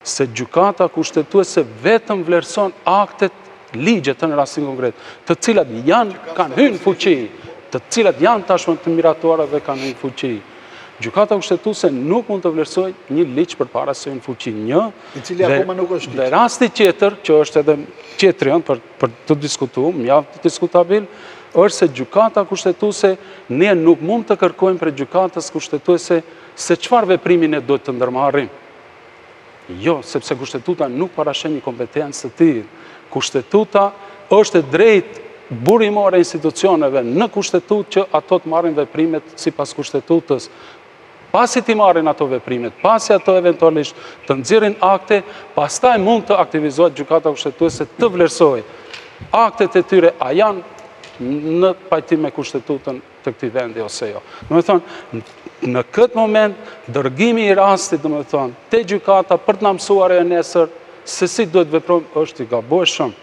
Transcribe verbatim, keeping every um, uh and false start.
se gjykata kushtetuese vetëm vlerëson aktet, ligjet në rastin konkret, të cilat janë, kanë hyrë në fuqi, të cilat janë tashmë të miratuara dhe kanë hyrë në fuqi. Gjykata kushtetuese nuk mund të vlerësoj një ligj përpara se hyn në fuqi. Një, i cili akoma nuk është ligj. Dhe rasti tjetër, që është edhe tjetër për, për të diskutuar, mjaft diskutabil, është se gjykata kushtetuese ne nuk mund të kërkojmë për gjykatës kushtetuese se çfarë veprimi ne duhet të ndërmarrim. Jo, sepse kushtetuta nuk parashen një kompetencë të tillë. Kushtetuta është e drejtë burimore institucioneve në kushtetut që ato të marrin veprimet sipas kushtetutës. Pasi ti marrin ato veprimet, pasi ato eventualisht të nxjerrin akte, pastaj mund të aktivizohet gjykata kushtetuese të vlerësoj aktet e tyre a janë në pajtim me kushtetutën të këtij vendi ose jo. Domethënë, në këtë moment, dërgimi i rastit, domethënë, te gjykata për të na mësuar e nesër se si duhet veprojmë është i gabueshëm.